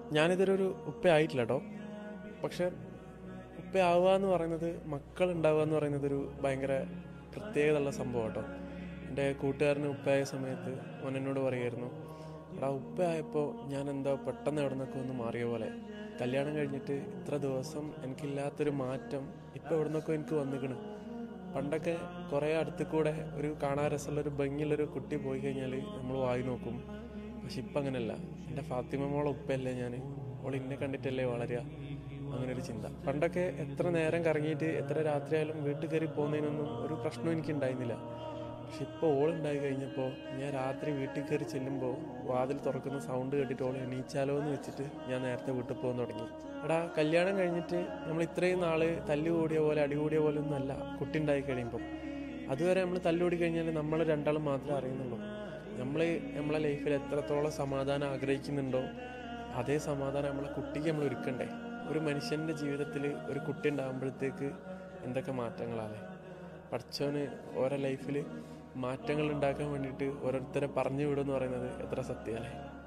ഞാനിതൊരു ഉപ്പയായിട്ടില്ല കേട്ടോ. പക്ഷെ ഉപ്പയാവുക എന്ന് പറയുന്നത്, മക്കളുണ്ടാവുക എന്ന് പറയുന്നത് ഒരു ഭയങ്കര പ്രത്യേകതയുള്ള സംഭവം കേട്ടോ. എൻ്റെ കൂട്ടുകാരന് ഉപ്പയായ സമയത്ത് അവൻ എന്നോട് പറയുമായിരുന്നു, എടാ ഉപ്പയായപ്പോൾ ഞാൻ എന്താ പെട്ടെന്ന് എവിടെ നിന്നൊക്കെ ഒന്ന് മാറിയ പോലെ. കല്യാണം കഴിഞ്ഞിട്ട് ഇത്ര ദിവസം എനിക്കില്ലാത്തൊരു മാറ്റം ഇപ്പം എവിടെ നിന്നൊക്കെ എനിക്ക് വന്നിക്കണ്. പണ്ടൊക്കെ കുറേ അടുത്ത് കൂടെ ഒരു കാണാൻ രസമുള്ളൊരു ഭംഗിയുള്ളൊരു കുട്ടി പോയി കഴിഞ്ഞാൽ നമ്മൾ വായി നോക്കും. പക്ഷെ ഇപ്പം അങ്ങനെയല്ല. എൻ്റെ ഫാത്തിമ മോളെ ഉപ്പയല്ലേ ഞാൻ, അവൾ ഇന്നെ കണ്ടിട്ടല്ലേ വളരുക, അങ്ങനെ ഒരു ചിന്ത. പണ്ടൊക്കെ എത്ര നേരം കറങ്ങിയിട്ട് എത്ര രാത്രിയായാലും വീട്ടിൽ കയറി പോകുന്നതിനൊന്നും ഒരു പ്രശ്നവും എനിക്ക് ഉണ്ടായിരുന്നില്ല. പക്ഷെ ഇപ്പോൾ ഓളുണ്ടായി കഴിഞ്ഞപ്പോൾ ഞാൻ രാത്രി വീട്ടിൽ കയറി ചെല്ലുമ്പോൾ വാതിൽ തുറക്കുന്ന സൗണ്ട് കേട്ടിട്ട് ഓൾ എണീച്ചാലോ എന്ന് വെച്ചിട്ട് ഞാൻ നേരത്തെ വീട്ടിൽ പോകാൻ തുടങ്ങി. എടാ, കല്യാണം കഴിഞ്ഞിട്ട് നമ്മൾ ഇത്രയും നാള് തല്ലുകൂടിയ പോലെ അടികൂടിയ പോലെ ഒന്നും അല്ല കുട്ടി ഉണ്ടായി കഴിയുമ്പോൾ. അതുവരെ നമ്മൾ തല്ലുകൂടി കഴിഞ്ഞാൽ നമ്മൾ രണ്ടാളും മാത്രമേ അറിയുന്നുള്ളൂ. നമ്മളെ ലൈഫിൽ എത്രത്തോളം സമാധാനം ആഗ്രഹിക്കുന്നുണ്ടോ അതേ സമാധാനം നമ്മളെ കുട്ടിക്ക് നമ്മൾ ഒരുക്കണ്ടേ. ഒരു മനുഷ്യൻ്റെ ജീവിതത്തിൽ ഒരു കുട്ടി ഉണ്ടാകുമ്പോഴത്തേക്ക് എന്തൊക്കെ മാറ്റങ്ങളാണ്. പഠിച്ചവന് ഓരോ ലൈഫിൽ മാറ്റങ്ങൾ ഉണ്ടാക്കാൻ വേണ്ടിയിട്ട് ഓരോരുത്തരെ പറഞ്ഞു വിടുമെന്ന് പറയുന്നത് എത്ര സത്യമല്ലേ.